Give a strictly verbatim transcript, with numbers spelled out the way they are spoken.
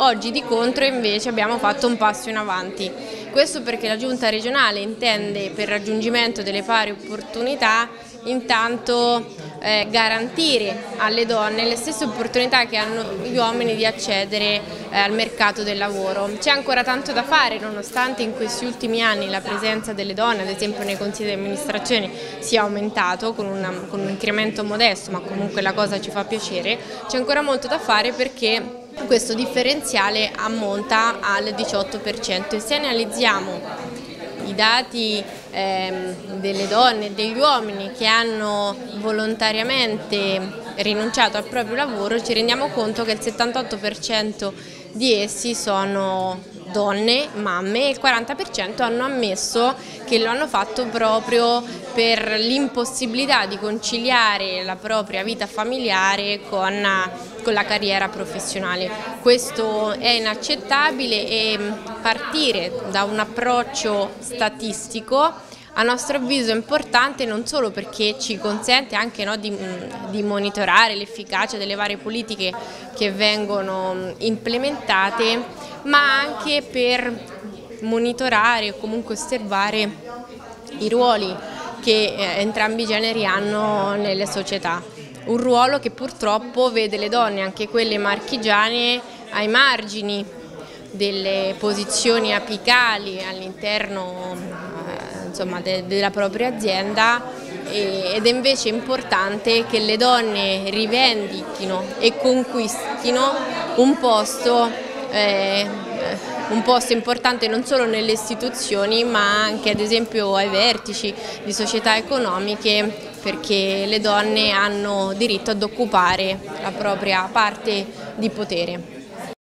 Oggi di contro invece abbiamo fatto un passo in avanti. Questo perché la Giunta regionale intende, per raggiungimento delle pari opportunità, intanto eh, garantire alle donne le stesse opportunità che hanno gli uomini di accedere eh, al mercato del lavoro. C'è ancora tanto da fare, nonostante in questi ultimi anni la presenza delle donne, ad esempio nei consigli di amministrazione, sia aumentato con, una, con un incremento modesto, ma comunque la cosa ci fa piacere. C'è ancora molto da fare perché questo differenziale ammonta al diciotto per cento e se analizziamo i dati ehm, delle donne e degli uomini che hanno volontariamente rinunciato al proprio lavoro, ci rendiamo conto che il settantotto per cento di essi sono donne, mamme, e il quaranta per cento hanno ammesso che lo hanno fatto proprio per l'impossibilità di conciliare la propria vita familiare con, con la carriera professionale. Questo è inaccettabile e partire da un approccio statistico a nostro avviso è importante non solo perché ci consente anche no, di, di monitorare l'efficacia delle varie politiche che vengono implementate, ma anche per monitorare o comunque osservare i ruoli che eh, entrambi i generi hanno nelle società. Un ruolo che purtroppo vede le donne, anche quelle marchigiane, ai margini delle posizioni apicali all'interno eh, insomma, de della propria azienda e, ed è invece importante che le donne rivendichino e conquistino un posto, eh, un posto importante non solo nelle istituzioni ma anche ad esempio ai vertici di società economiche, perché le donne hanno diritto ad occupare la propria parte di potere.